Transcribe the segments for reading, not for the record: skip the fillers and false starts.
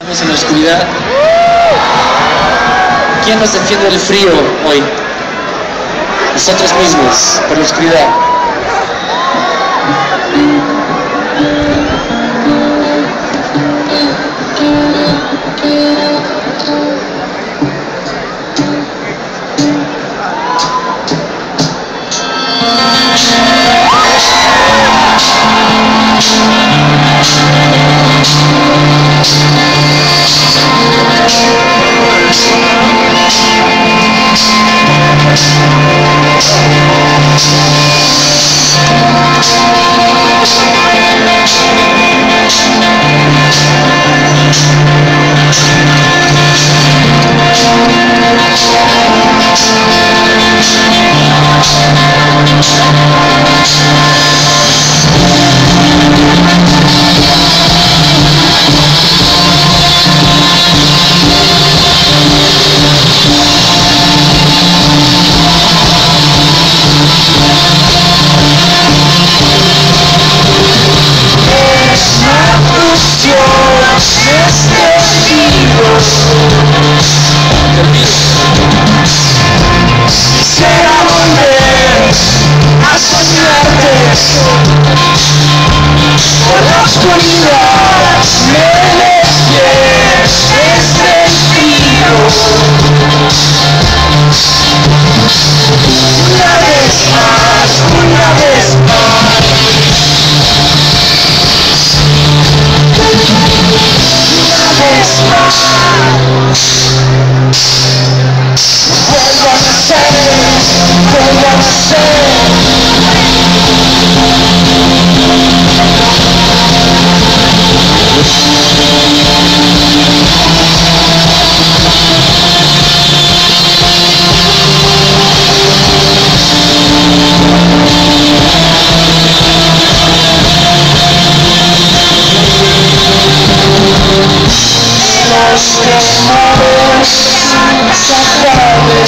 Estamos en la oscuridad. ¿Quién nos defiende del frío hoy? Nosotros mismos, por la oscuridad. Quisiera volver a soñarte por la oscuridad, me despiertes del frío. Una vez más, una vez más. Una vez más. Vuelvo a nacer, vuelvo a nacer. Los temores se acaben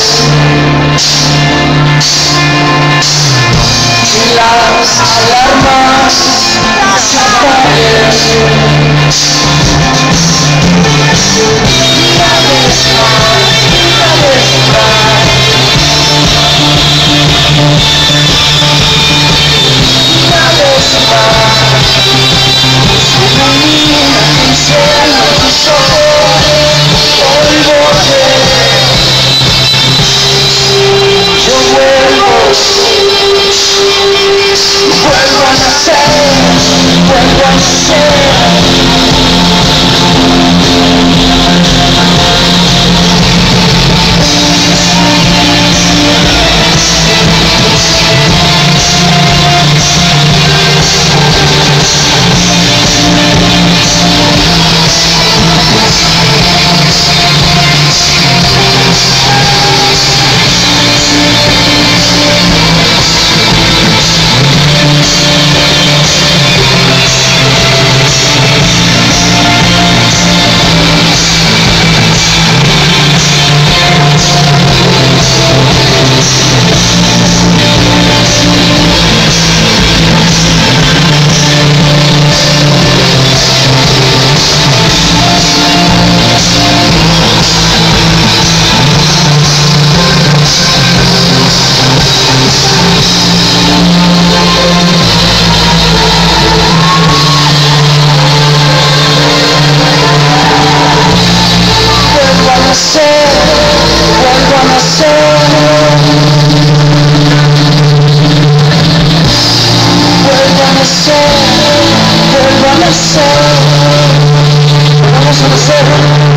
y las alarmas se apaguen. Una vez más, una vez más. Una vez más. Se ilumina el cielo en tus ojos. Hoy volveré. Yo vuelvo a nacer, vuelvo a nacer. Vuelvo a nacer. Vuelvo a nacer. Vuelvo a nacer. Vamos a nacer.